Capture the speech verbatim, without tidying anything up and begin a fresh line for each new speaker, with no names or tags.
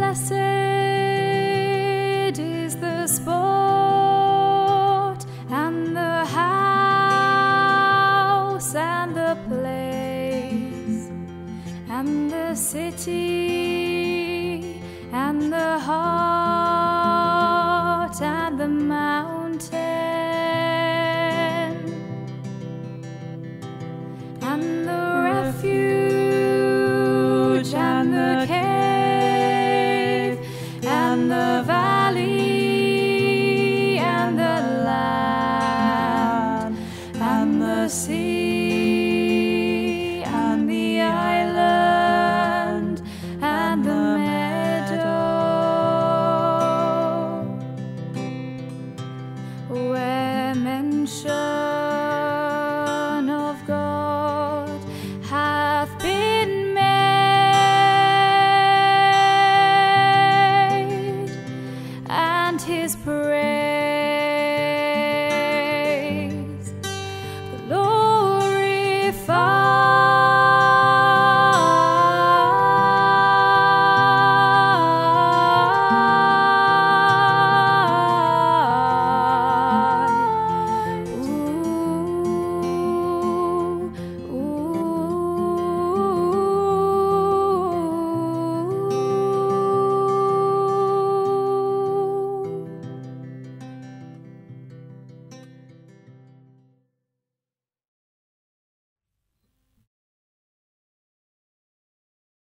Blessed is the sport and the house and the place and the city and the heart and the mountain.